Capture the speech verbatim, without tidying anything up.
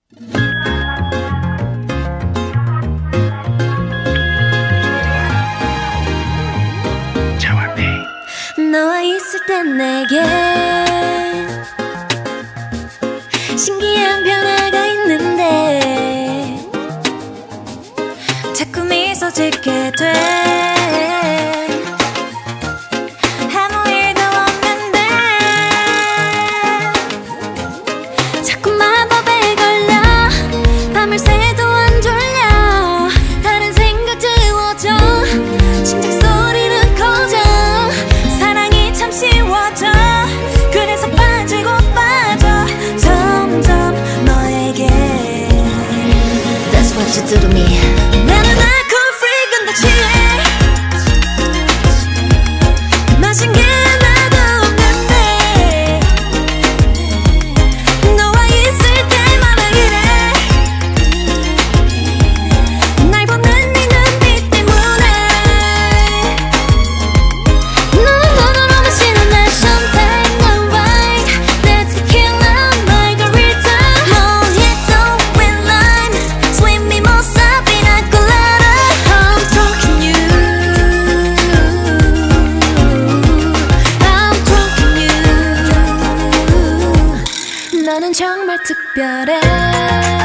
너와 있을 땐 내게 신기한 변화가 있는데 자꾸 미소 짓게 돼. 아무 일도 없는데 자꾸 마법에 걸려 밤을 새도 안 졸려. 다른 생각 지워져 심장 소리는 커져. 사랑이 참 쉬워져. 그래서 빠지고 빠져 점점 너에게. That's what you do to me. 나는 alcohol free 근데 취해. 마신 게 하나도 없는데 너와 있을 때마다 이래. 날 보는 네 눈빛 때문에. 너는 너는 마시는 날 champagne 난 wine That's tequila margarita mojito red line sweet mimosa pina colada. I'm talking you I'm talking you. 너는 정말 특별해.